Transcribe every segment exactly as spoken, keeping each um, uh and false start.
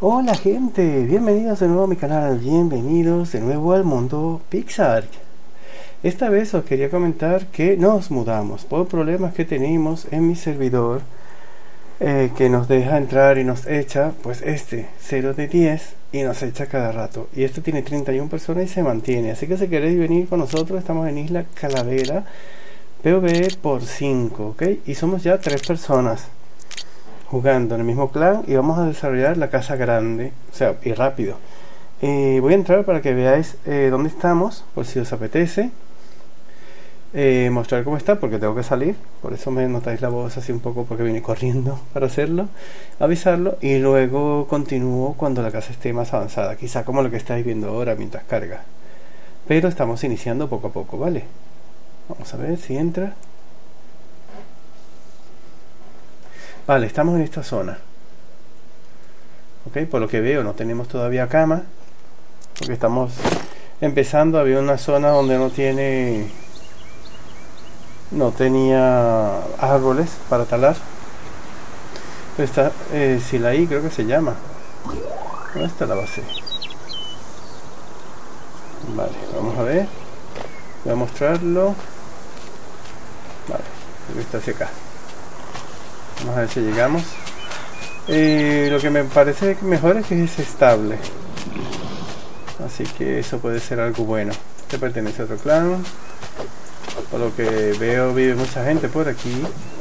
Hola gente, bienvenidos de nuevo a mi canal, bienvenidos de nuevo al mundo Pixar. Esta vez os quería comentar que nos mudamos por problemas que tenemos en mi servidor, eh, que nos deja entrar y nos echa, pues este cero de diez y nos echa cada rato. Y este tiene treinta y una personas y se mantiene, así que si queréis venir con nosotros estamos en Isla Calavera, PvE por cinco, ¿ok? Y somos ya tres personas jugando en el mismo clan y vamos a desarrollar la casa grande, o sea, y rápido. Eh, voy a entrar para que veáis eh, dónde estamos, por si os apetece eh, mostrar cómo está, porque tengo que salir, por eso me notáis la voz así un poco, porque vine corriendo para hacerlo, avisarlo, y luego continúo cuando la casa esté más avanzada, quizá como lo que estáis viendo ahora mientras carga, pero estamos iniciando poco a poco, ¿vale? Vamos a ver si entra. Vale, estamos en esta zona. Ok, por lo que veo no tenemos todavía cama, porque estamos empezando. Había una zona donde no tiene no tenía árboles para talar. Pero está eh, Silaí, creo que se llama. ¿Dónde está la base? Vale, vamos a ver. Voy a mostrarlo. Vale, creo que está hacia acá. Vamos a ver si llegamos. Eh, lo que me parece mejor es que es estable, así que eso puede ser algo bueno. Este pertenece a otro clan. Por lo que veo vive mucha gente por aquí.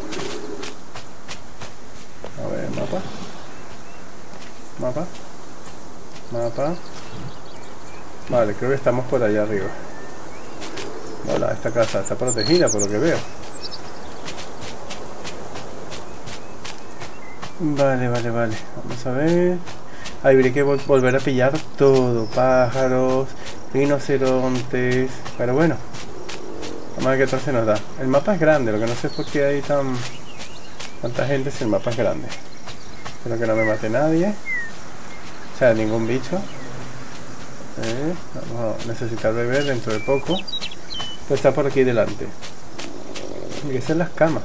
A ver, mapa. Mapa. Mapa. Vale, creo que estamos por allá arriba. Hola, esta casa está protegida por lo que veo. Vale, vale, vale. Vamos a ver. Ahí habría que vol volver a pillar todo. Pájaros, rinocerontes. Pero bueno, vamos a ver qué tal se nos da. El mapa es grande, lo que no sé es por qué hay tan tanta gente si el mapa es grande. Espero que no me mate nadie. O sea, ningún bicho. Eh, vamos a necesitar beber dentro de poco. Pues está por aquí delante. Y esas son las camas.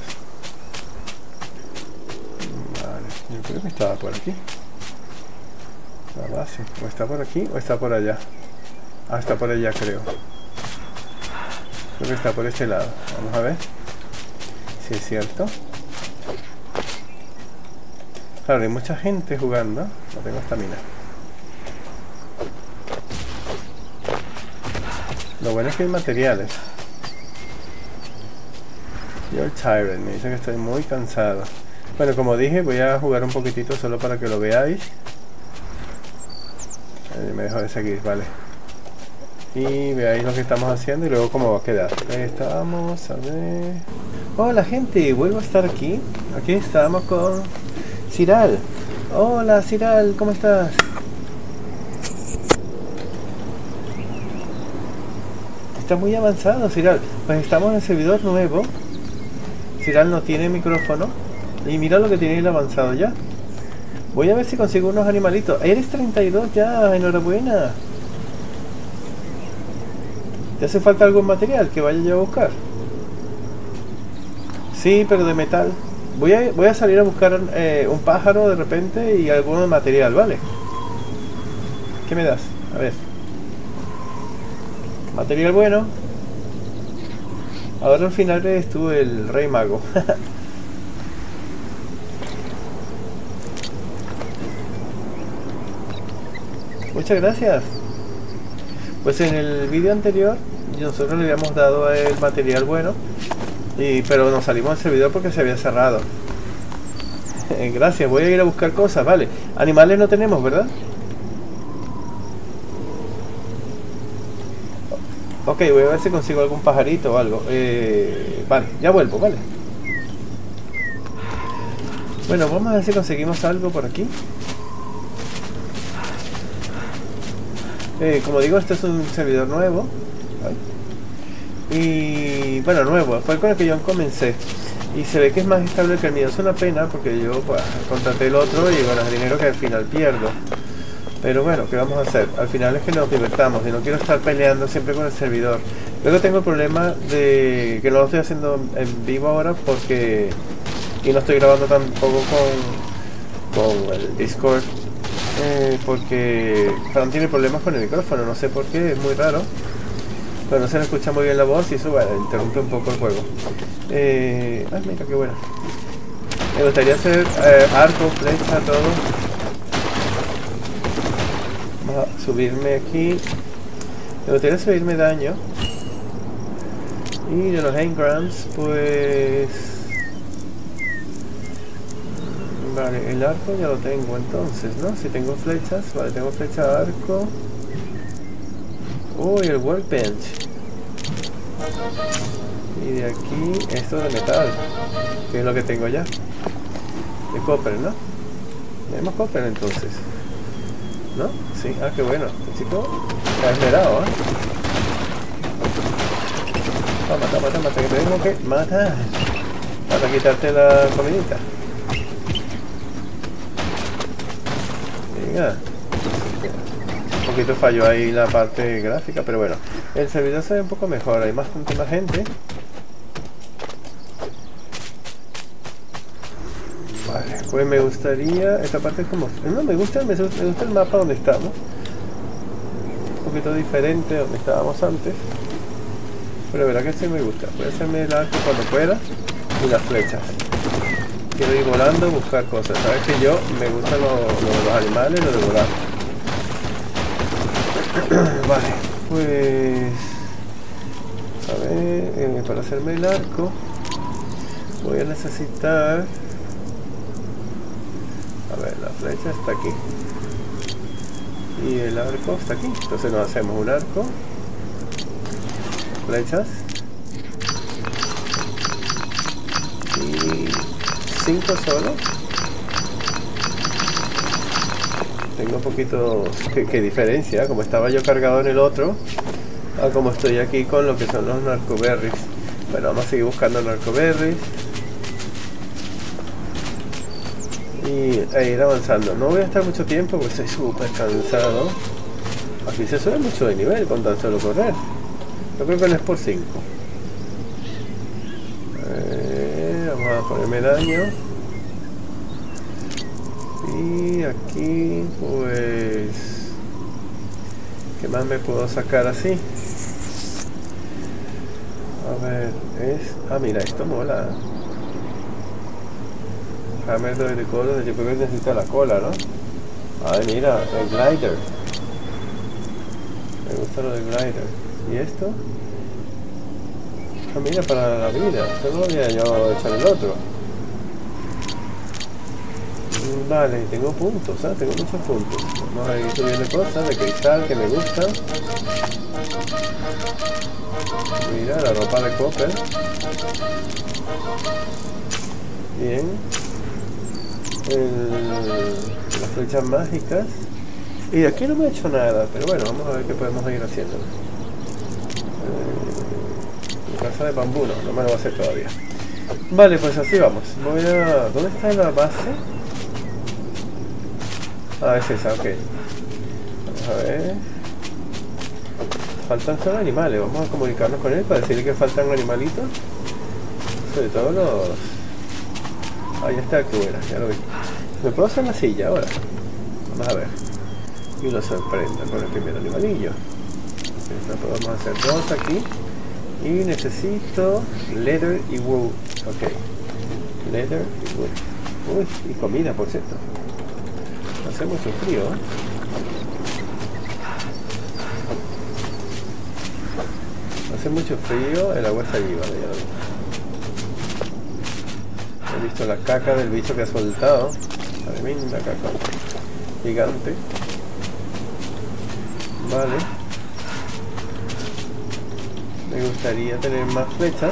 Yo creo que estaba por aquí. La base. O está por aquí o está por allá. Ah, está por allá, creo. Creo que está por este lado. Vamos a ver si es cierto. Claro, hay mucha gente jugando. No tengo estamina. Lo bueno es que hay materiales. You're tired. Me dice que estoy muy cansado. Bueno, como dije, voy a jugar un poquitito solo para que lo veáis. Eh, me dejo de seguir, vale. Y veáis lo que estamos haciendo y luego cómo va a quedar. Ahí estamos, a ver. Hola gente, vuelvo a estar aquí. Aquí estamos con Siral. Hola Siral, ¿cómo estás? Está muy avanzado Siral. Pues estamos en el servidor nuevo. Siral no tiene micrófono. Y mira lo que tiene el avanzado ya. Voy a ver si consigo unos animalitos. Eres treinta y dos ya, enhorabuena. ¿Te hace falta algún material que vaya yo a buscar? Sí, pero de metal. Voy a, voy a salir a buscar eh, un pájaro de repente y algún material, ¿vale? ¿Qué me das? A ver. Material bueno. Ahora al final eres tú el rey mago. Muchas gracias. Pues en el vídeo anterior nosotros le habíamos dado el material bueno, y, pero nos salimos del servidor porque se había cerrado. Gracias, voy a ir a buscar cosas, vale. Animales no tenemos, ¿verdad? Ok, voy a ver si consigo algún pajarito o algo. Eh, vale, ya vuelvo, vale. Bueno, vamos a ver si conseguimos algo por aquí. Eh, como digo, este es un servidor nuevo. Y bueno, nuevo, fue con el que yo comencé. Y se ve que es más estable que el mío. Es una pena porque yo pues, contraté el otro y bueno, es dinero que al final pierdo. Pero bueno, ¿qué vamos a hacer? Al final es que nos divertamos y no quiero estar peleando siempre con el servidor. Luego tengo el problema de que no lo estoy haciendo en vivo ahora porque... Y no estoy grabando tampoco con, con el Discord. Eh, eh, porque Fran tiene problemas con el micrófono, no sé por qué, es muy raro. Pero no se le escucha muy bien la voz y eso, bueno, interrumpe un poco el juego. Eh, ah, mira qué buena. Me gustaría hacer eh, arco, flecha, todo. Vamos a subirme aquí. Me gustaría subirme daño. Y de los engrams, pues... Vale, el arco ya lo tengo entonces, ¿no? Si tengo flechas, vale, tengo flecha, arco. Uy, el workbench. Y de aquí, esto de metal, que es lo que tengo ya. De copper, ¿no? Tenemos copper entonces, ¿no? Sí, ah, qué bueno. Este chico se ha esmerado, ¿eh? Toma, toma, toma, te tengo que matar para quitarte la comidita. Venga. Un poquito falló ahí la parte gráfica, pero bueno, el servidor se ve un poco mejor, hay bastante más gente. Vale, pues me gustaría, esta parte es como, no, me gusta, me, me gusta el mapa donde estamos. Un poquito diferente de donde estábamos antes, pero la verdad que sí me gusta. Voy a hacerme el arco cuando pueda y las flechas. Quiero ir volando, buscar cosas. Sabes que yo me gustan los, los, los animales, lo de volar. Vale, pues a ver, eh, para hacerme el arco voy a necesitar, a ver, la flecha está aquí y el arco está aquí. Entonces nos hacemos un arco, flechas y cinco solo. Tengo un poquito... ¿Qué, qué diferencia? Como estaba yo cargado en el otro a como estoy aquí con lo que son los narcoberries. Bueno, vamos a seguir buscando narcoberries y a ir avanzando. No voy a estar mucho tiempo porque estoy súper cansado. Aquí se sube mucho de nivel con tan solo correr. Yo creo que no es por cinco. Eh, vamos a ponerme daño. Y aquí, pues... ¿qué más me puedo sacar así? A ver, es... ah, mira, esto mola. Hammer de cola, yo creo que necesita la cola, ¿no? Ay, mira, el glider. Me gusta lo del glider. ¿Y esto? Ah, mira, para la vida. Esto no lo había yo hecho en el otro. Vale, tengo puntos, ¿eh? Tengo muchos puntos. Vamos a ir subiendo cosas de cristal que me gustan. Mira, la ropa de copper. Bien. El, las flechas mágicas. Y de aquí no me he hecho nada, pero bueno, vamos a ver qué podemos ir haciendo. Eh, casa de bambú, no, no me lo voy a hacer todavía. Vale, pues así vamos. Voy a... ¿dónde está la base? Ah, es esa, ok. Vamos a ver. Faltan solo animales. Vamos a comunicarnos con él para decirle que faltan animalitos. Sobre todo los... ahí está, que buena, ya lo vi. ¿Me puedo hacer la silla ahora? Vamos a ver. Y lo sorprendo con el primer animalillo. Entonces podemos hacer dos aquí. Y necesito leather y wool. Ok. Leather y wool. Uy, y comida, por cierto. Hace mucho frío, ¿eh? Hace mucho frío, el agua está allí, vale, ya lo vi. He visto la caca del bicho que ha soltado. Tremenda caca. Gigante. Vale. Me gustaría tener más flechas.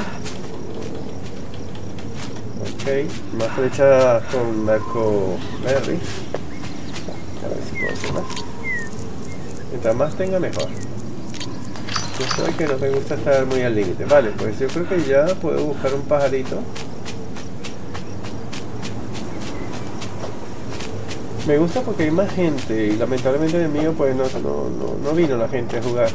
Ok, más flechas con narco berry. A ver si puedo hacer más. Mientras más tenga, mejor. Yo sé que no me gusta estar muy al límite. Vale, pues yo creo que ya puedo buscar un pajarito. Me gusta porque hay más gente y lamentablemente el mío pues no, no, no, no vino la gente a jugar.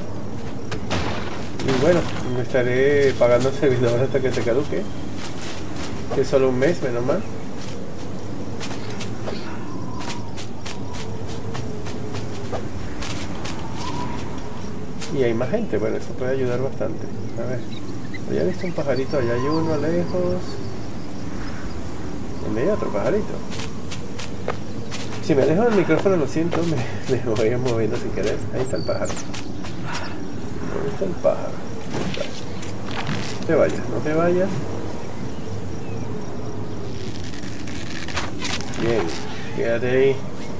Y bueno, me estaré pagando el servidor hasta que se caduque. Que es solo un mes, menos mal. y hay más gente. Bueno, eso puede ayudar bastante. A ver, ya he visto un pajarito, allá hay uno lejos. ¿Dónde hay otro pajarito? Si me alejo del micrófono, lo siento, me, me voy moviendo sin querer. Ahí está el pájaro. Ahí está el pájaro. Ahí está. No te vayas, no te vayas. Bien, quédate ahí.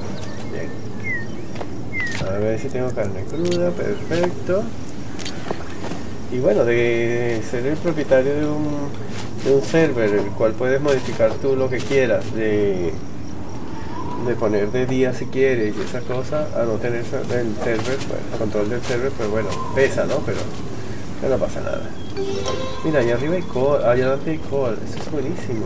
Bien. A ver si tengo carne cruda, perfecto. Y bueno, de ser el propietario de un, de un server, el cual puedes modificar tú lo que quieras, de, de poner de día si quieres y esas cosas, a no tener el server, pues, el control del server, pues bueno, pesa, ¿no? Pero no pasa nada. Mira, allá arriba hay call, allá adelante hay call, eso es buenísimo.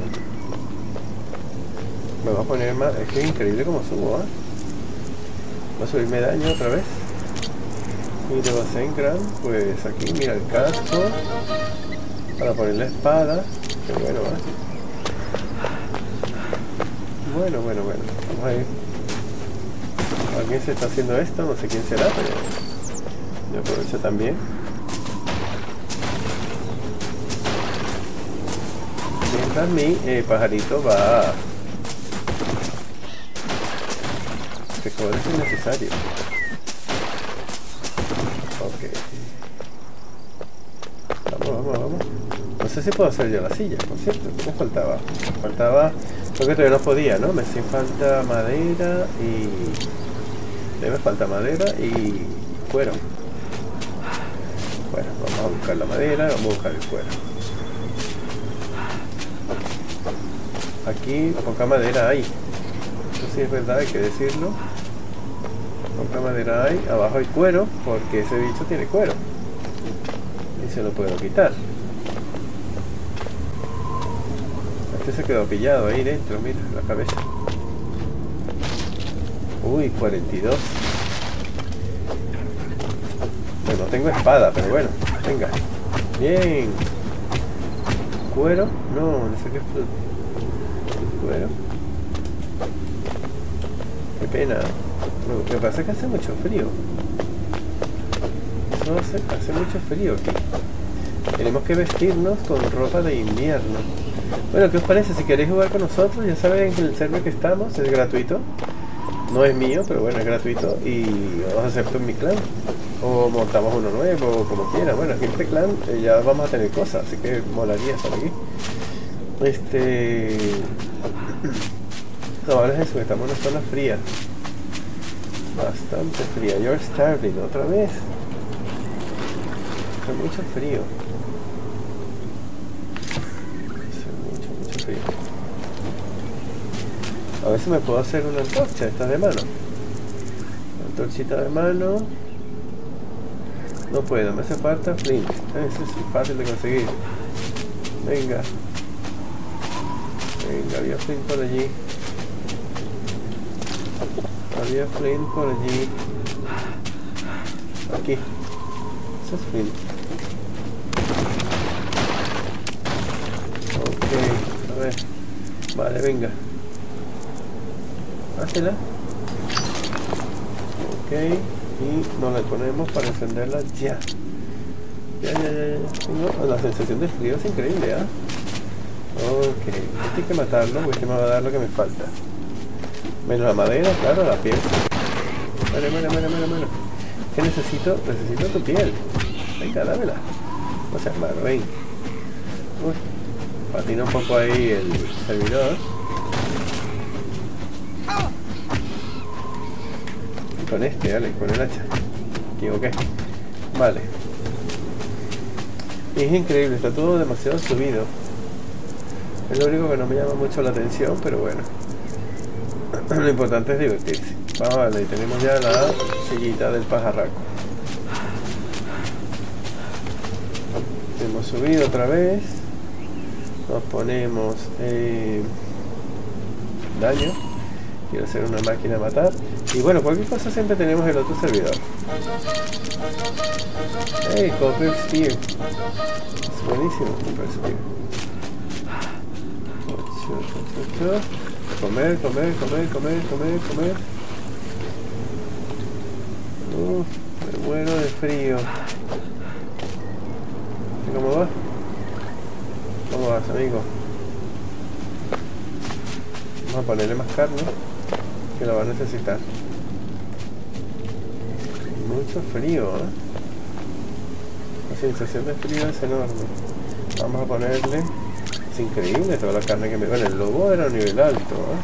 Me va a poner más, es que es increíble como subo, ¿eh? Va a subirme daño otra vez. Y de Basenkran, pues aquí mira el casco para poner la espada. Que bueno, ¿eh? Bueno, bueno, bueno. Vamos a ir. Alguien se está haciendo esto, no sé quién será, pero yo aprovecho también. Mientras mi eh, pajarito va. Este cobre es innecesario. Ok. Vamos, vamos, vamos. No sé si puedo hacer yo la silla, por cierto. ¿Qué me faltaba? Me faltaba... Creo que todavía no podía, ¿no? Me hacía falta madera y... Me falta madera y cuero. Bueno, vamos a buscar la madera, vamos a buscar el cuero. Aquí poca madera hay. Eso sí es verdad, hay que decirlo. Poca madera hay. Abajo hay cuero, porque ese bicho tiene cuero. Y se lo puedo quitar. Este se quedó pillado ahí dentro, mira, la cabeza. Uy, cuarenta y dos. Bueno, no tengo espada, pero bueno, venga. Bien. ¿Cuero? No, no sé qué fue. Cuero. Qué pena. Lo que pasa es que hace mucho frío. Eso hace, hace mucho frío aquí. Tenemos que vestirnos con ropa de invierno. Bueno, ¿qué os parece? Si queréis jugar con nosotros, ya saben que el server que estamos es gratuito. No es mío, pero bueno, es gratuito. Y os acepto en mi clan. O montamos uno nuevo, como quiera. Bueno, aquí en este clan eh, ya vamos a tener cosas, así que molaría estar aquí. Este... No, ahora es eso, estamos en una zona fría. Bastante fría. You're starving, otra vez. Hace mucho frío. Hace mucho, mucho frío. A ver si me puedo hacer una antorcha, esta de mano. Una antorchita de mano. No puedo, me hace falta flint. Eso es fácil de conseguir. Venga. Venga, había flint por allí. Había flint por allí. Aquí. Eso es flint. Ok, a ver. Vale, venga. Házela. Ok. Y nos la ponemos para encenderla ya. Ya, ya, ya, ya. Tengo la sensación de frío, es increíble, ¿ah? ¿eh? Ok. Este hay que matarlo, porque este me va a dar lo que me falta. Menos la madera, claro, la piel. Vale, vale, vale, vale, vale. ¿Qué necesito? Necesito tu piel. Venga, dámela. No seas malo, ven. Uy, patina un poco ahí el servidor. Y con este, vale, con el hacha. Me equivoqué. Vale. Y es increíble, está todo demasiado subido. Es lo único que no me llama mucho la atención, pero bueno. Lo importante es divertirse. Vamos, vale, y tenemos ya la sillita del pajarraco. Hemos subido otra vez. Nos ponemos eh, daño. Quiero hacer una máquina a matar. Y bueno, cualquier cosa siempre tenemos el otro servidor. Hey, Copper Spear. Es buenísimo, Copper Spear. Comer, comer, comer, comer, comer, comer. Uh, me muero de frío. ¿Cómo vas? ¿Cómo vas, amigo? Vamos a ponerle más carne, que lo va a necesitar. Mucho frío, ¿eh? La sensación de frío es enorme. Vamos a ponerle... Es increíble toda la carne que me... Bueno, el lobo era a nivel alto, ¿eh?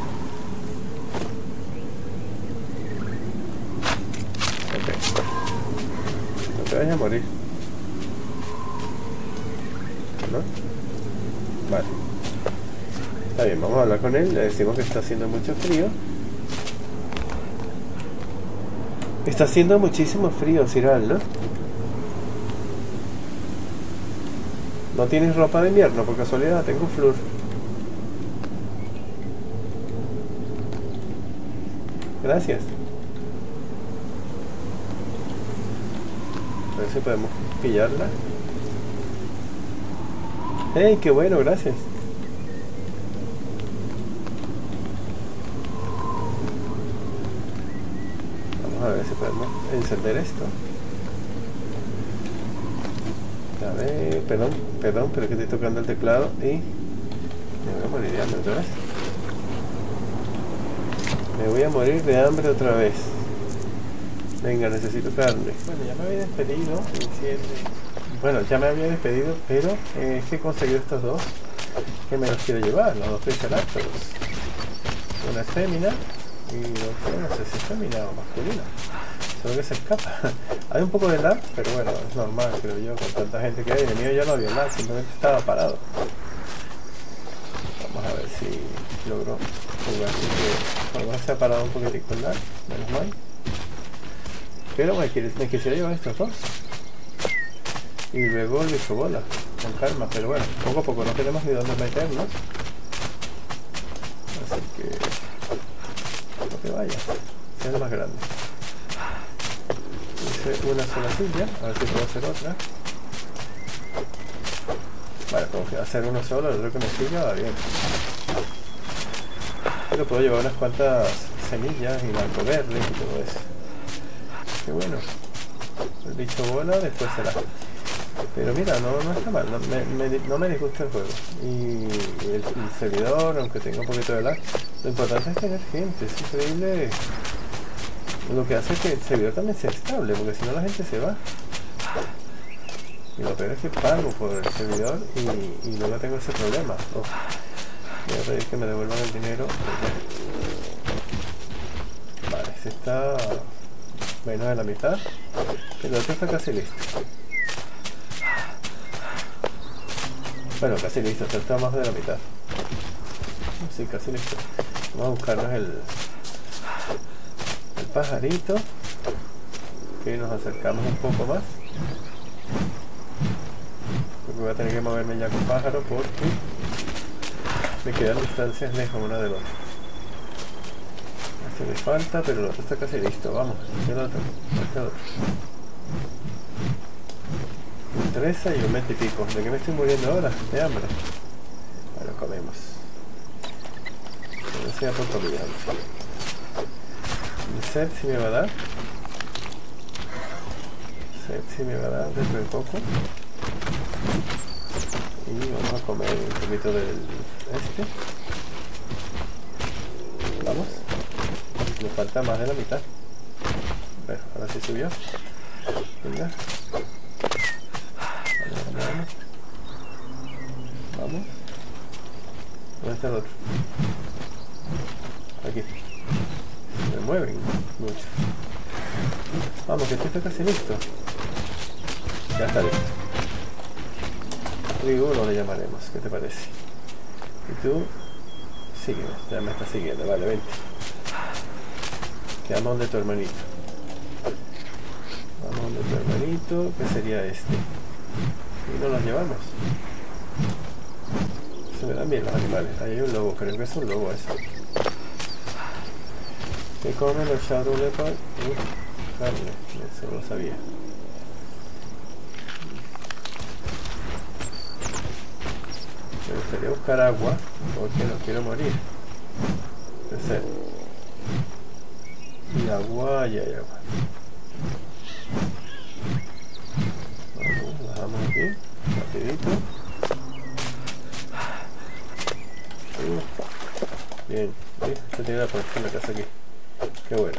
Ok. No te vayas a morir. ¿No? Vale. Está bien, vamos a hablar con él. Le decimos que está haciendo mucho frío. Está haciendo muchísimo frío, Siral, ¿no? ¿No tienes ropa de invierno? Por casualidad, tengo flúor. Gracias. A ver si podemos pillarla. ¡Hey, qué bueno! Gracias. Vamos a ver si podemos encender esto. A ver, perdón, perdón, pero que estoy tocando el teclado y me voy a morir de hambre otra vez. Me voy a morir de hambre otra vez. Venga, necesito carne. Bueno, ya me había despedido. Bueno, ya me había despedido, pero eh, es que he conseguido estos dos que me los quiero llevar, los dos triceratops. Una es fémina y otra no sé si es fémina o masculina. Solo que se escapa. Hay un poco de lag, pero bueno, es normal, creo yo, con tanta gente que hay. En el mío ya no había lag, simplemente estaba parado. Vamos a ver si logro jugar así que ahora se ha parado un poquitico el lag, menos mal. Pero me, me quisiera llevar estos dos. Y luego el bicho bola, con calma, pero bueno, poco a poco no tenemos ni dónde meternos. Así que no te vayas, sea el más grande. Hice una sola silla, a ver si puedo hacer otra. Vale, como que hacer uno solo, el otro que me siga va bien. Pero puedo llevar unas cuantas semillas y blanco verde y todo eso. Qué bueno. El bicho bola después será. Pero mira, no, no está mal, no me, me, no me disgusta el juego. Y el, el servidor, aunque tenga un poquito de lag, lo importante es tener gente, es increíble. Lo que hace que el servidor también sea estable, porque si no la gente se va. Y lo peor es que pago por el servidor y, y luego tengo ese problema. Oh, voy a pedir que me devuelvan el dinero. Vale, se está menos de la mitad. El otro está casi listo. Bueno, casi listo, está más de la mitad. Sí, casi listo. Vamos a buscarnos el, el pajarito. Que nos acercamos un poco más. Porque voy a tener que moverme ya con pájaro porque me quedan distancias lejos una del otro. Este me falta, pero el otro está casi listo. Vamos, este el otro, este otro. Interesa y un mes y pico. ¿De qué me estoy muriendo ahora? De hambre. Bueno, comemos. No sea por comida. El set si me va a dar. Set si me va a dar dentro de poco. Y vamos a comer un poquito del este. Vamos. Me falta más de la mitad. Bueno, ahora sí subió. Venga. Vamos. Vamos. ¿Dónde está el otro? Aquí. Se mueven mucho. Vamos, que esto está casi listo. Ya está listo. Trigo le llamaremos, ¿qué te parece? Y tú, sígueme, ya me estás siguiendo, vale, vente. Quedamos donde tu hermanito. Vamos donde tu hermanito, que sería este. Y nos los llevamos. Se me dan bien los animales. Ahí hay un lobo, creo que es un lobo eso. Que comen los Shadow Leopard y carne, eso lo sabía. Me gustaría buscar agua porque no quiero morir de sed. Y agua, y hay agua. rapidito. Bien, ¿ves? Se tiene la puesta en la casa aquí. Qué bueno.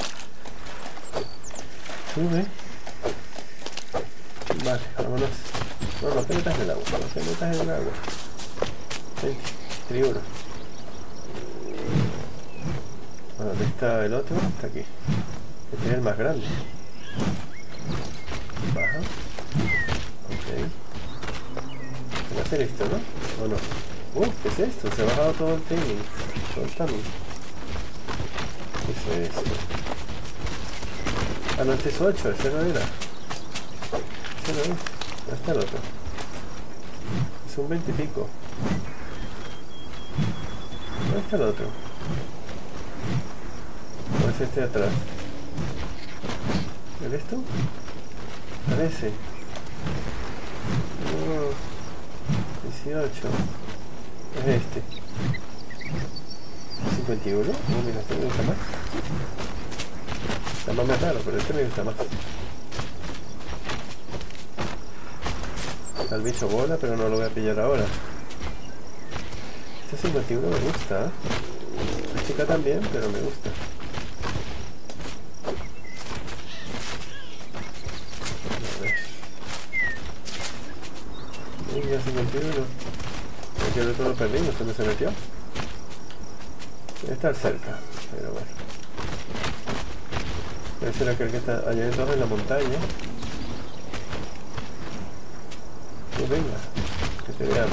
Sube. Vale, vámonos. No, no te metas en el agua, no te metas en el agua. Vente, tribuno. Bueno, ¿dónde está el otro? Está aquí. Este es el más grande. Baja. Ok. Va a hacer esto, ¿no? ¿O no? Uh, ¿qué es esto? Se ha bajado todo el timing. Todo el timing. ¿Qué es esto? Ah, no, este es ocho, ese no era. Ese no es. ¿Dónde está el otro? Es un veinte y pico. ¿Dónde está el otro? ¿O es este de atrás? ¿Ves esto? Parece. Oh, dieciocho. Es este. cincuenta y uno. Oh, mira, este me gusta más. Está más raro, pero este me gusta más. Está el bicho bola, pero no lo voy a pillar ahora. Este cincuenta y uno me gusta, ¿eh? La chica también, pero me gusta. A ver. Venga, cincuenta y uno. Aquí de todo perdí, no sé dónde se metió. Debe estar cerca, pero bueno. Debe ser aquel que está allá dentro en la montaña. Pues venga, que te veamos.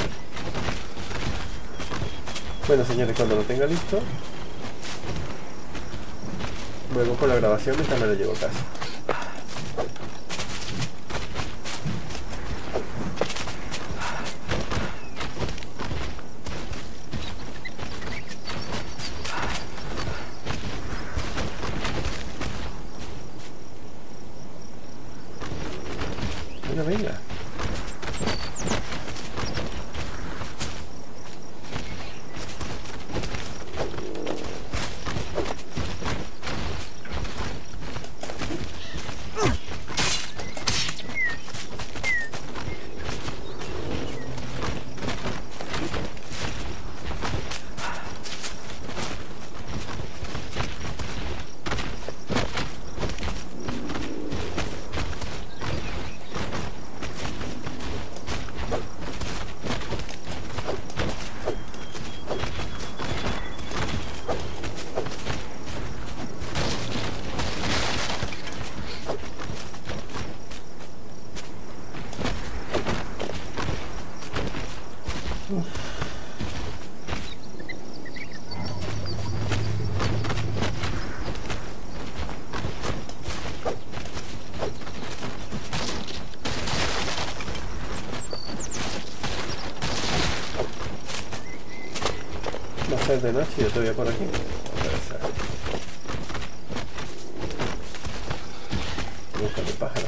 Bueno, señores, cuando lo tenga listo, luego por la grabación mientras me lo llevo a casa. Venga, venga. Va a ser de noche y yo todavía por aquí. Busca de pájaro.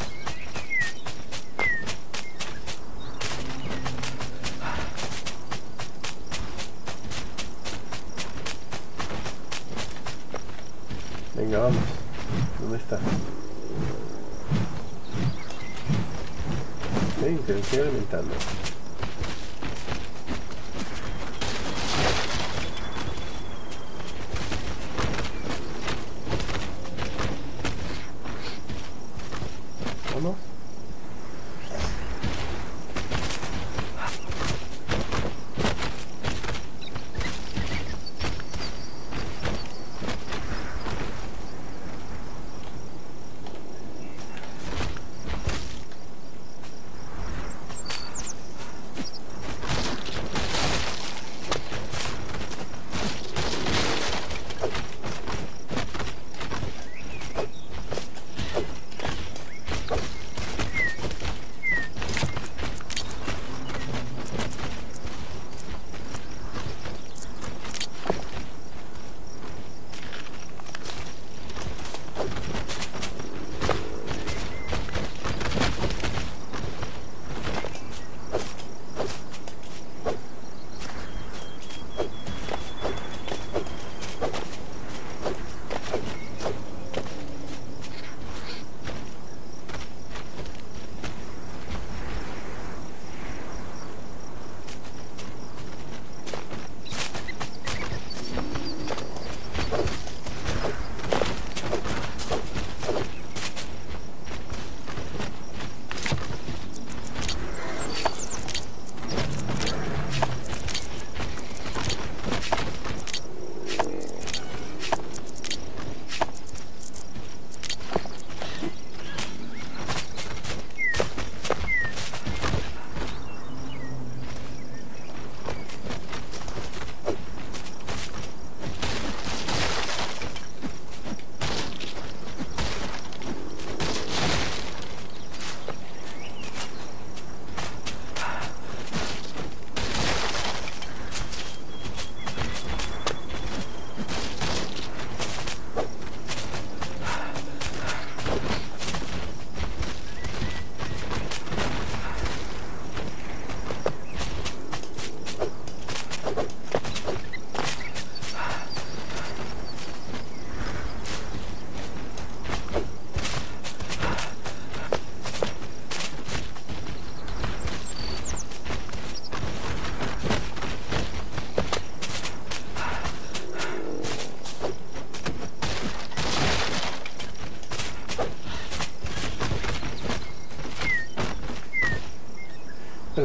Venga, vamos. ¿Dónde está? Ven, que me estoy alimentando. Vamos.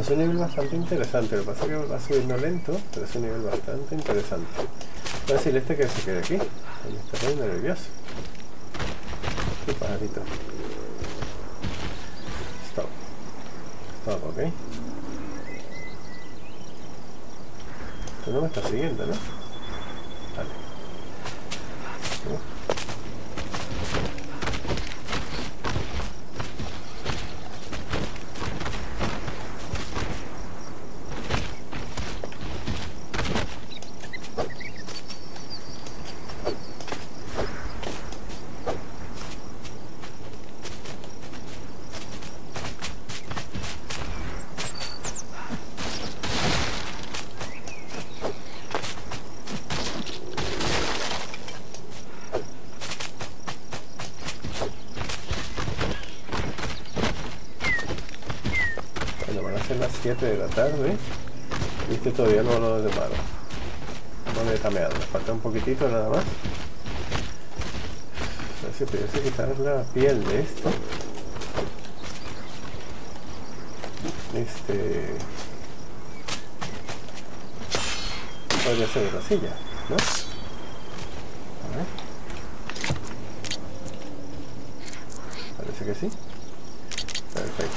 Bueno, es un nivel bastante interesante. Lo que pasa es que va subiendo lento, pero es un nivel bastante interesante. Voy a decirle este que se quede aquí. Me está poniendo nervioso. Qué pajarito. Stop. Stop, ok. Tú no me estás siguiendo, ¿no? Vale. Uh. Las siete de la tarde y este todavía no lo he tomado, no le he tameado, me falta un poquitito nada más. A ver si pudiese quitar la piel de esto, este podría ser la silla, ¿no? A ver, parece que sí. Perfecto.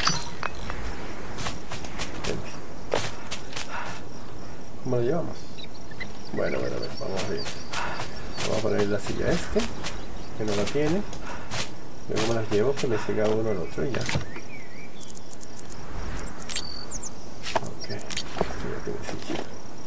¿Cómo lo llevamos? Bueno, bueno, bueno, vamos bien. Vamos a poner la silla este, que no la tiene. Luego me las llevo, que me siga uno al otro y ya. Ok, esto ya tiene silla.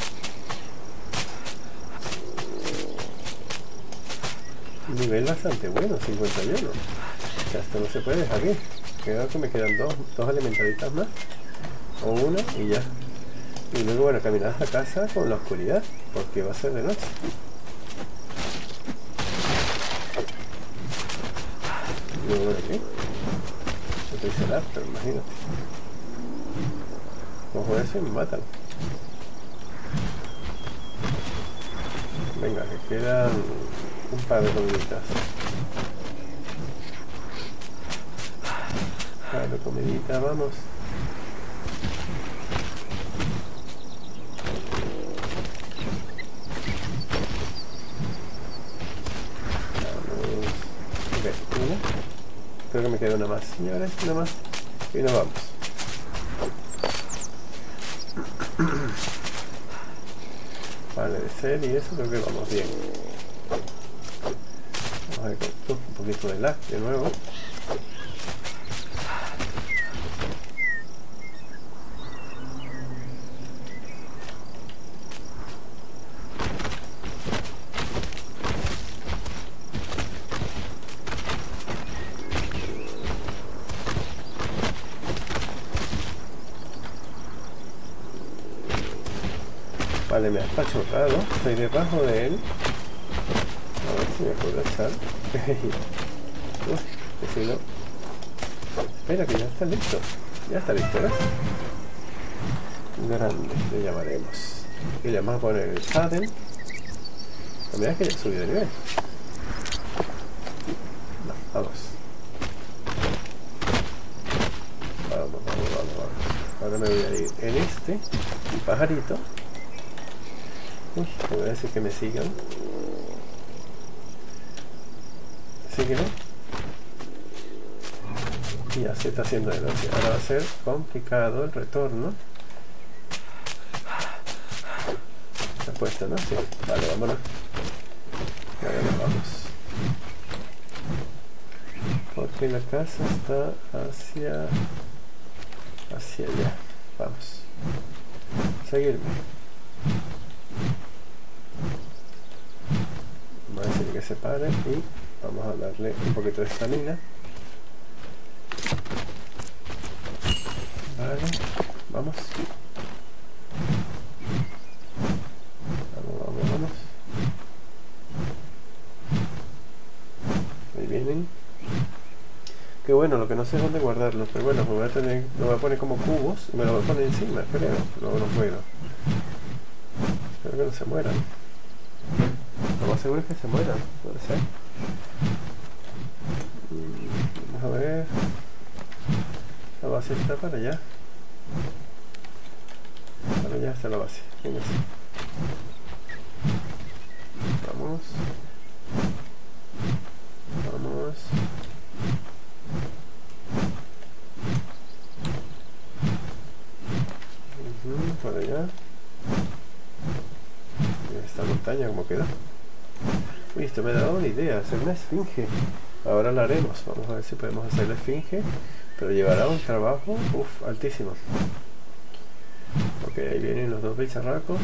Nivel bastante bueno, cincuenta y uno. O sea, esto no se puede dejar bien. Creo que me quedan dos, dos alimentaditas más. O una y ya. Y luego, bueno, caminar hasta casa con la oscuridad, porque va a ser de noche. Y luego, bueno, aquí utilizo el pero imagínate. Cojo eso y me matan. Venga, que quedan un par de comiditas. Un par de comiditas, vamos. Creo que me queda una más, señores, una más y nos vamos. Vale, de ser y eso creo que vamos bien. Vamos a ver con un poquito de lag de nuevo. Vale, me ha espachurrado, estoy debajo de él. A ver si me puedo echar. Uf, que si no. Espera, que ya está listo. Ya está listo, ¿ves? Grande, le llamaremos. Y le vamos a poner el saddle. La verdad es que ya subí de nivel. No, vamos. Vamos, vamos, vamos, vamos. Ahora me voy a ir en este, el pajarito. Uy, te voy a decir que me sigan. Sígueme. Y ya se está haciendo de noche. Ahora va a ser complicado el retorno. Está puesto, ¿no? Sí. Vale, vámonos. Y ahora nos vamos. Porque la casa está hacia... hacia allá. Vamos. Seguirme. Vamos a decir que se pare y vamos a darle un poquito de estamina. Vale, vamos. Vamos, vamos, vamos. Ahí vienen. Qué bueno, lo que no sé es dónde guardarlos, pero bueno, me voy a tener, lo voy a poner como cubos y me lo voy a poner encima, creo. No, no puedo. Espero que no se mueran. Lo más seguro es que se mueran, puede ser. Vamos a ver. La base está para allá. ya está la base. Venga, sí. Vamos. Vamos. Uh-huh, por allá. Esta montaña como queda. Uy, esto me ha dado una idea, hacer una esfinge. Ahora la haremos, vamos a ver si podemos hacer la esfinge, pero llevará un trabajo uf, altísimo. Ok, ahí vienen los dos bicharracos.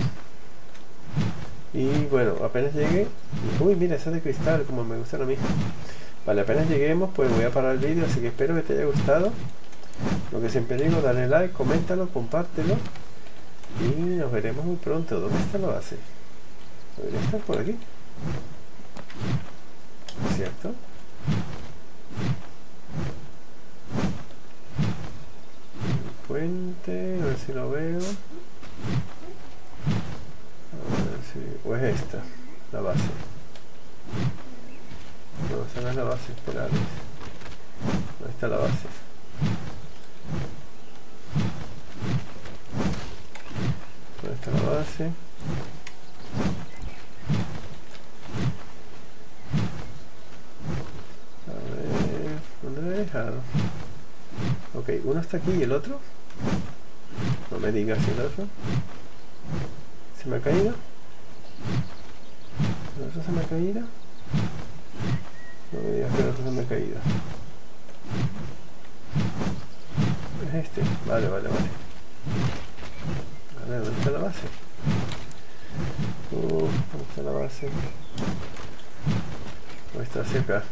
Y bueno, apenas llegue. Uy, mira, esa es de cristal, como me gustan a mí. Vale, apenas lleguemos, pues voy a parar el vídeo, así que espero que te haya gustado. Lo que siempre digo, dale like, coméntalo, compártelo. Y nos veremos muy pronto. ¿Dónde está la base? Debería estar por aquí, ¿cierto? El puente, a ver si lo veo. A ver si... o es esta, la base. No, esa no es la base, esperad. No está la base. ¿Dónde está la base? A ver, ¿dónde lo he dejado? Ok, uno está aquí y el otro. No me digas si el otro. ¿Se me ha caído? ¿El otro se me ha caído? No me digas que el otro se me ha caído. Es este. Vale, vale, vale. A ver, ¿dónde está la base? Uh, ¿dónde está la base? ¿O está hacia acá?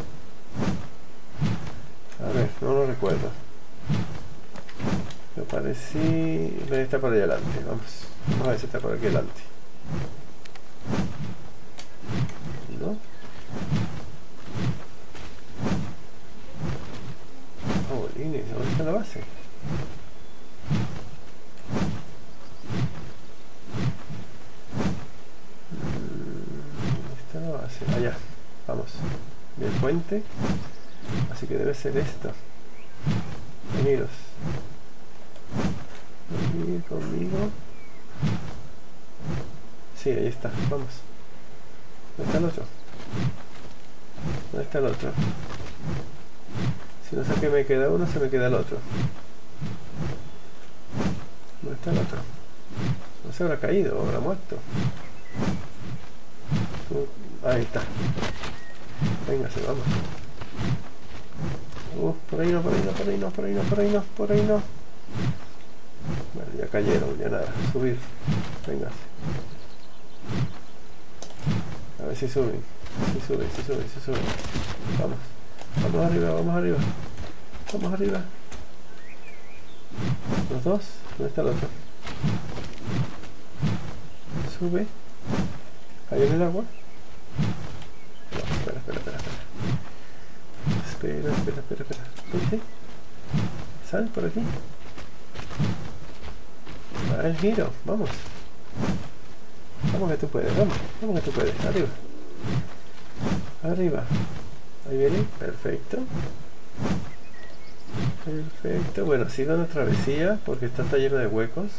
A ver, no lo recuerdo. Me parecí... está por ahí adelante, vamos. Vamos a ver si está por aquí adelante. ¿No? Oh, Lines, ¿dónde está la base? ¿Dónde está la base? Allá, vamos. Del puente. Así que debe ser esto. Venidos. Venid conmigo. Sí, ahí está, vamos. ¿Dónde está el otro? ¿Dónde está el otro? Si no sé que me queda uno, se me queda el otro. ¿Dónde está el otro? No se habrá caído o habrá muerto. Ahí está. Véngase, vamos. Uh, por ahí no, por ahí no, por ahí no, por ahí no, por ahí no, por ahí no. Bueno, ya cayeron, ya nada. Subir. Véngase. A ver si suben. Si suben, si suben, si suben. Vamos. Vamos arriba, vamos arriba. Vamos arriba. Los dos. ¿Dónde está el otro? Sube. ¿Ahí en el agua? No, espera, espera, espera, espera. Espera, espera, espera, espera. Vente. Sal por aquí. Da el giro, vamos. Vamos que tú puedes, vamos. Vamos que tú puedes. Arriba. Arriba. Ahí viene. Perfecto. Perfecto. Bueno, sigo una travesía porque esta está lleno de huecos.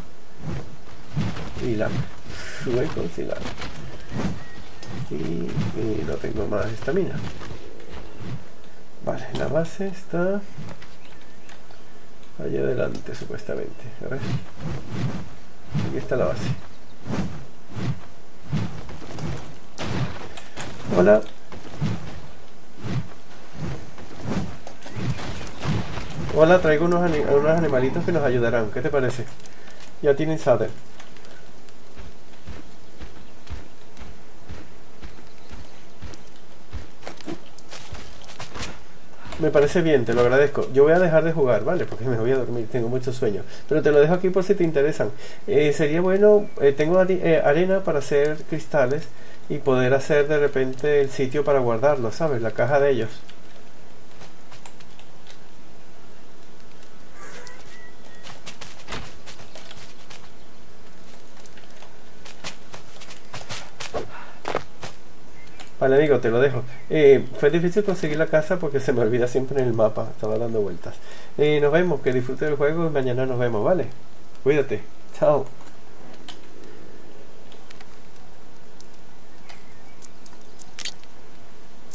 Y la huecos y la y, y no tengo más estamina. Vale, la base está allá adelante supuestamente. A ver, aquí está la base. Hola. Hola, traigo unos, ani unos animalitos que nos ayudarán. ¿Qué te parece? Ya tienen saddle. Me parece bien, te lo agradezco. Yo voy a dejar de jugar, ¿vale? Porque me voy a dormir, tengo mucho sueño. Pero te lo dejo aquí por si te interesan. Eh, sería bueno, eh, tengo eh, arena para hacer cristales y poder hacer de repente el sitio para guardarlos, ¿sabes? La caja de ellos. Vale, amigo, te lo dejo. Eh, fue difícil conseguir la casa porque se me olvida siempre en el mapa. Estaba dando vueltas. Eh, nos vemos, que disfrute del juego y mañana nos vemos, ¿vale? Cuídate. Chao.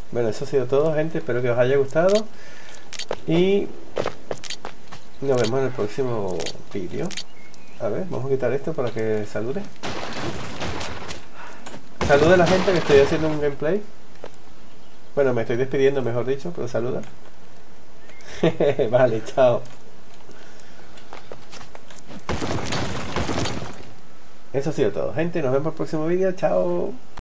Bueno, eso ha sido todo, gente. Espero que os haya gustado. Y nos vemos en el próximo vídeo. A ver, vamos a quitar esto para que salude. Saluda a la gente que estoy haciendo un gameplay. Bueno, me estoy despidiendo, mejor dicho, pero saluda. Vale, chao. Eso ha sido todo, gente. Nos vemos en el próximo vídeo. Chao.